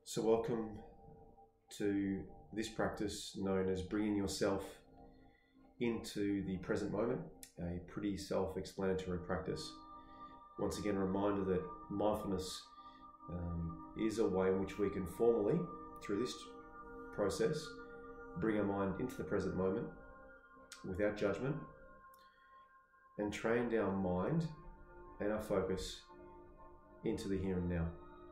So welcome to this practice known as bringing yourself into the present moment, a pretty self-explanatory practice. Once again, a reminder that mindfulness is a way in which we can formally, through this process, bring our mind into the present moment without judgment and train our mind and our focus into the here and now.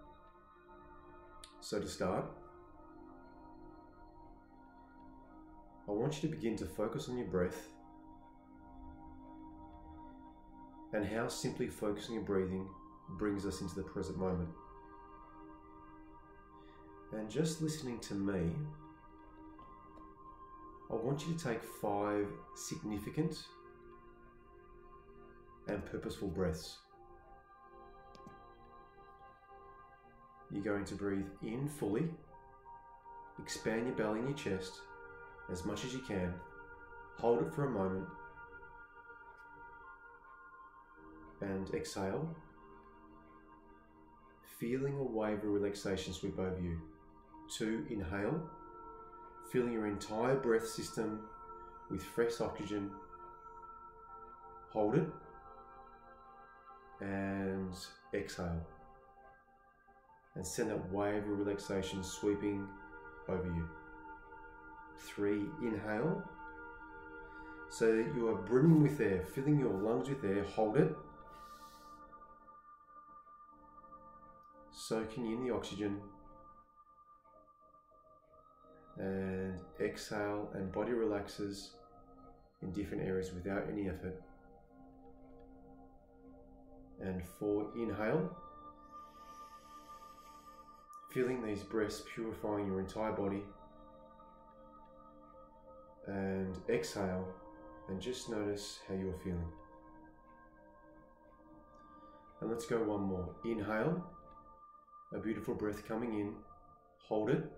So to start, I want you to begin to focus on your breath and how simply focusing your breathing brings us into the present moment. And just listening to me, I want you to take 5 significant and purposeful breaths. You're going to breathe in fully, expand your belly and your chest as much as you can, hold it for a moment, and exhale, feeling a wave of relaxation sweep over you. 2, inhale, filling your entire breath system with fresh oxygen, hold it, and exhale. And send that wave of relaxation sweeping over you. 3, inhale. So that you are brimming with air, filling your lungs with air, hold it. Soaking in the oxygen. And exhale, and body relaxes in different areas without any effort. And 4, inhale. Feeling these breaths purifying your entire body. And exhale, and just notice how you're feeling. And let's go one more. Inhale, a beautiful breath coming in, hold it.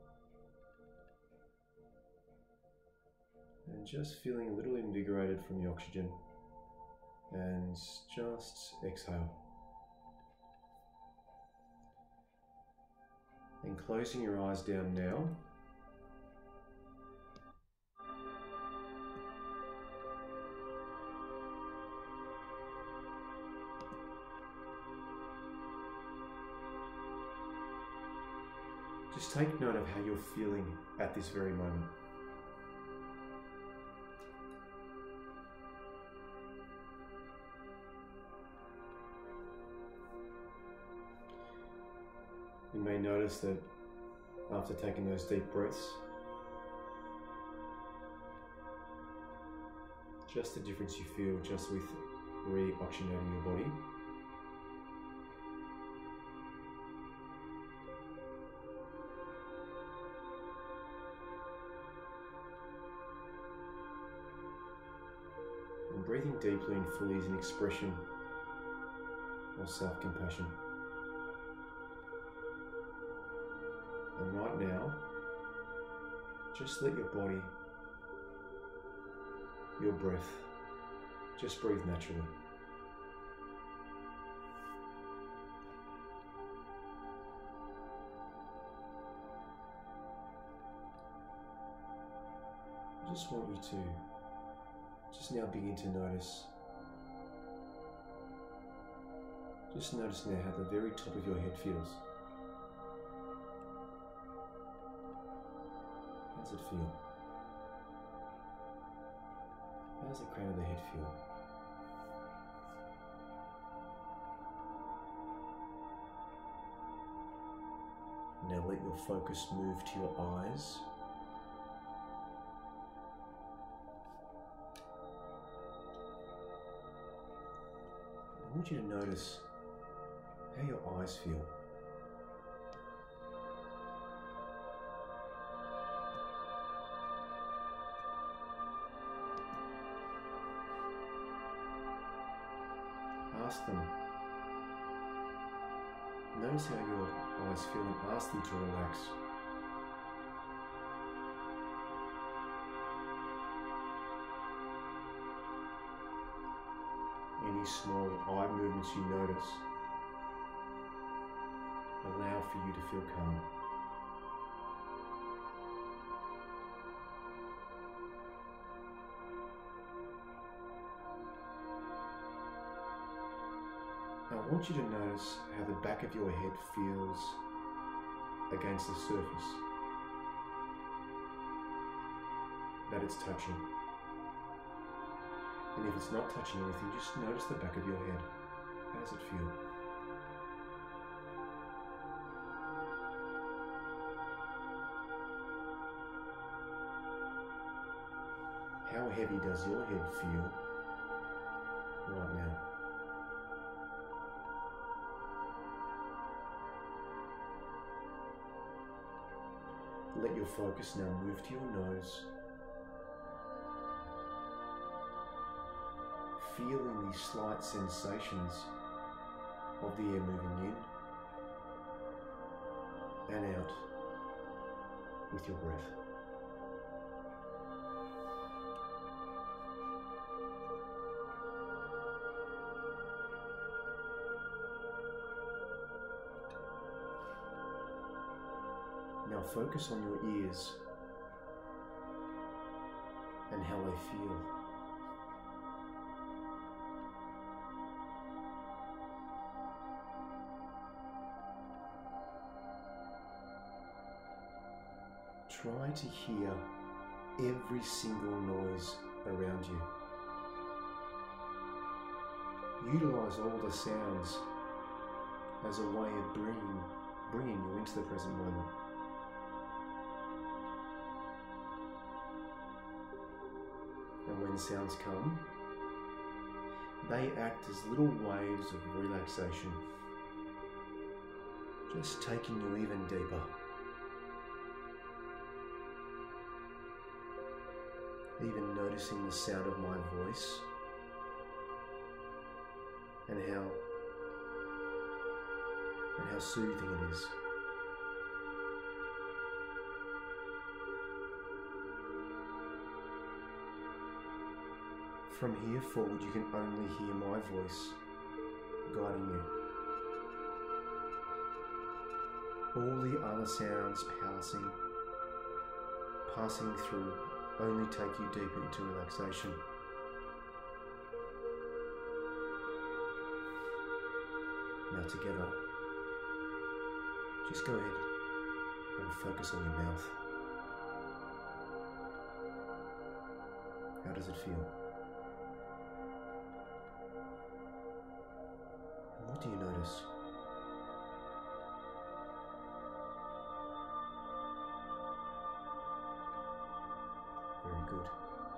And just feeling a little invigorated from the oxygen. And just exhale. And closing your eyes down now. Just take note of how you're feeling at this very moment. You may notice that after taking those deep breaths, just the difference you feel just with re-oxygenating your body. And breathing deeply and fully is an expression of self-compassion. And right now, just let your body, your breath, just breathe naturally. I just want you to just now begin to notice. Just notice now how the very top of your head feels. How does it feel? How does the crown of the head feel? Now let your focus move to your eyes. I want you to notice how your eyes feel. Ask them. Notice how your eyes feel and ask them to relax. Any small eye movements you notice, allow for you to feel calm. I want you to notice how the back of your head feels against the surface, that it's touching. And if it's not touching anything, just notice the back of your head. How does it feel? How heavy does your head feel right now? Let your focus now move to your nose, feeling these slight sensations of the air moving in and out with your breath. Now focus on your ears and how they feel. Try to hear every single noise around you. Utilize all the sounds as a way of bringing you into the present moment. And when sounds come, they act as little waves of relaxation, just taking you even deeper. Even noticing the sound of my voice and how soothing it is. From here forward, you can only hear my voice guiding you. All the other sounds passing through only take you deeper into relaxation. Now together, just go ahead and focus on your mouth. How does it feel? And what do you notice? Very good.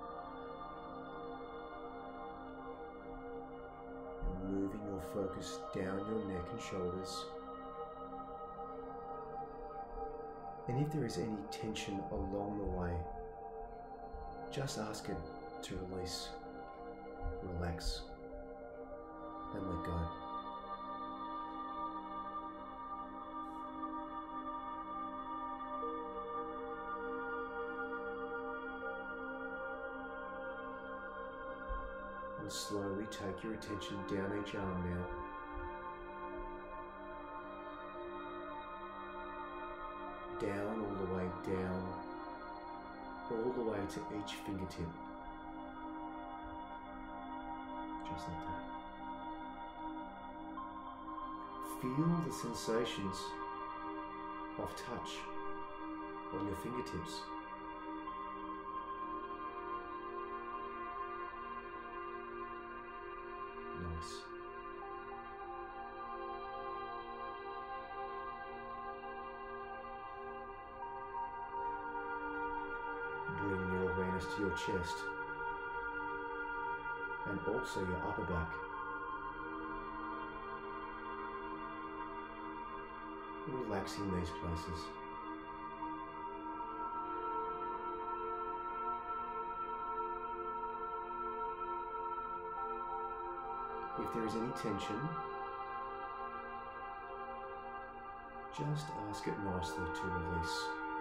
And moving your focus down your neck and shoulders. And if there is any tension along the way, just ask it to release, relax, and let go. And slowly take your attention down each arm now. Down, all the way down, all the way to each fingertip. Just like that. Feel the sensations of touch on your fingertips. Nice. Bring your awareness to your chest and also your upper back. Relaxing these places. If there is any tension, just ask it nicely to release.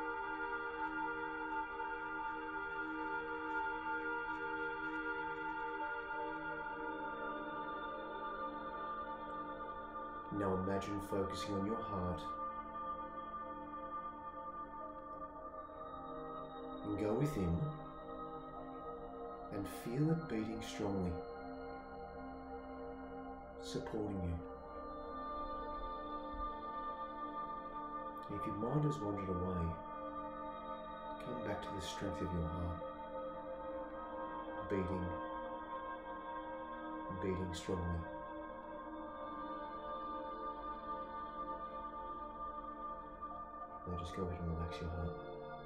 Now imagine focusing on your heart and go within and feel it beating strongly, supporting you. If your mind has wandered away, come back to the strength of your heart, beating strongly. Now just go ahead and relax your heart.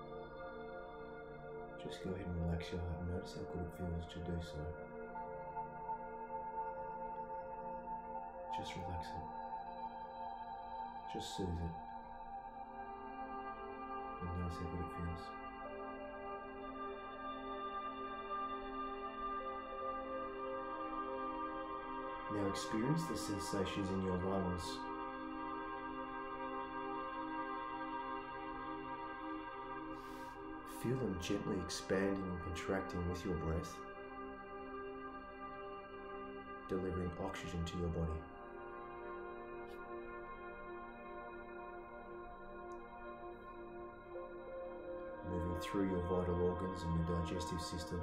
Just go ahead and relax your heart and notice how good it feels to do so. Just relax it. Just soothe it. And notice how good it feels. Now experience the sensations in your lungs. Feel them gently expanding and contracting with your breath, delivering oxygen to your body. Moving through your vital organs and your digestive system.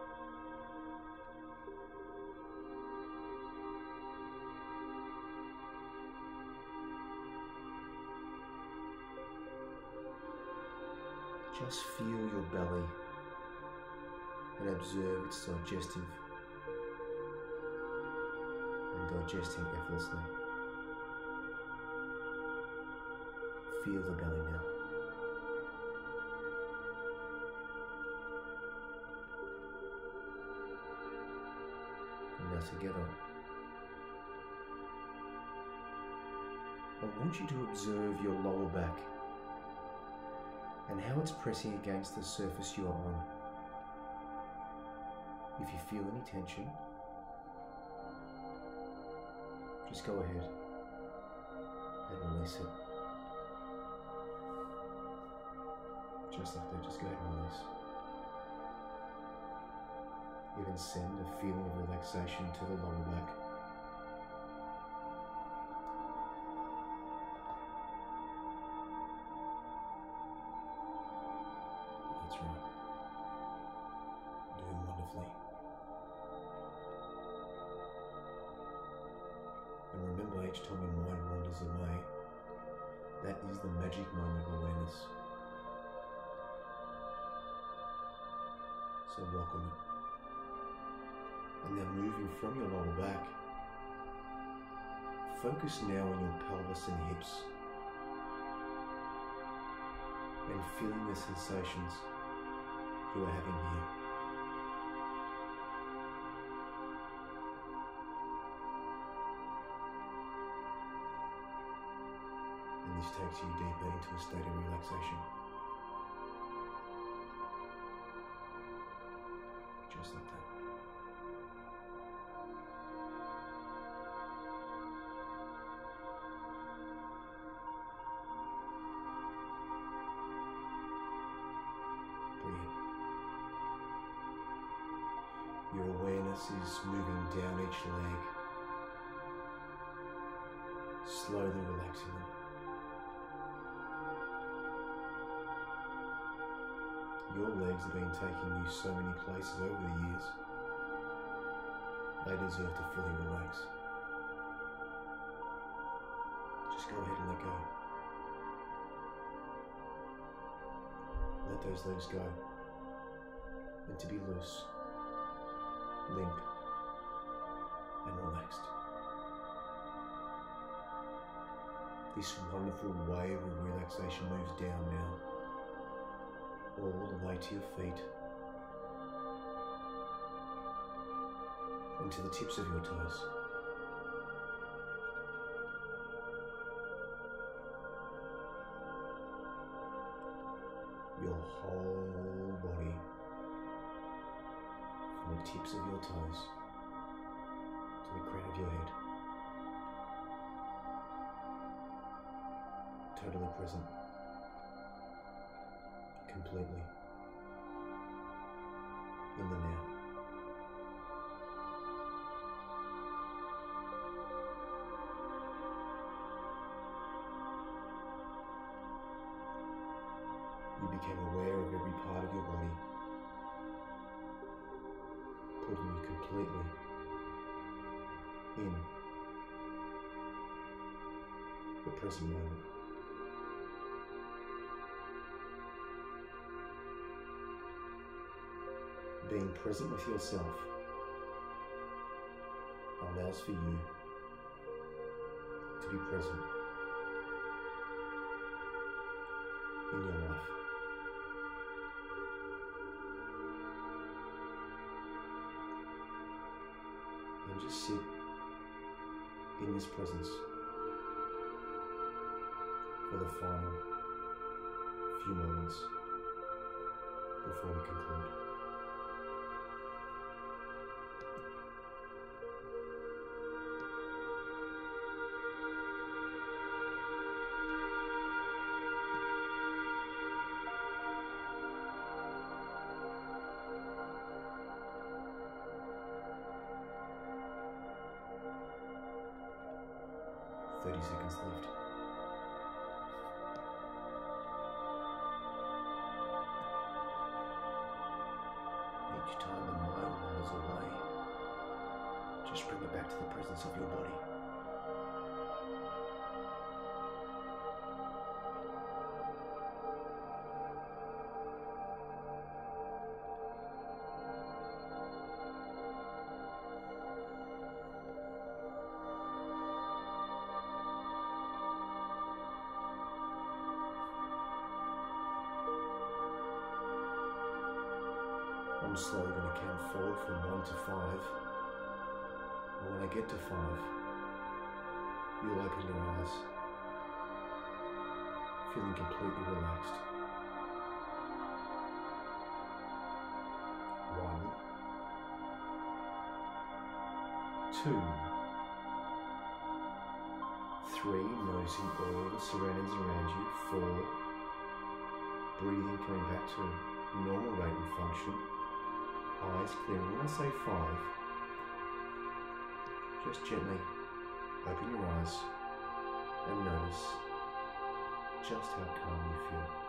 Just feel your belly and observe its digesting effortlessly. Feel the belly now. And now together, I want you to observe your lower back and how it's pressing against the surface you are on. If you feel any tension, just go ahead and release it. Just like that, just go ahead and release. Even send a feeling of relaxation to the lower back. That's right. Doing wonderfully. And remember, each time your mind wanders away, that is the magic moment of awareness. So welcome it. And now moving from your lower back, focus now on your pelvis and hips and feeling the sensations you are having here. And this takes you deeper into a state of relaxation. Just like that. Brilliant. Your awareness is moving down each leg, slowly relaxing them. Your legs have been taking you so many places over the years. They deserve to fully relax. Just go ahead and let go. Let those legs go. And to be loose, limp, and relaxed. This wonderful wave of relaxation moves down now, all the way to your feet, and to the tips of your toes. Your whole body, from the tips of your toes to the crown of your head, totally present, completely in the now. You became aware of every part of your body, putting you completely in the present moment. being present with yourself allows for you to be present in your life. And just sit in this presence for the final few moments before we conclude. Seconds left. Each time the mind wanders away, just bring it back to the presence of your body. I'm slowly going to count forward from 1 to 5, and when I get to 5, you'll open your eyes, feeling completely relaxed. 1, 2, 3, noticing all the surroundings around you. 4, breathing, coming back to normal rate and function. Eyes clearing. When I say 5, just gently open your eyes and notice just how calm you feel.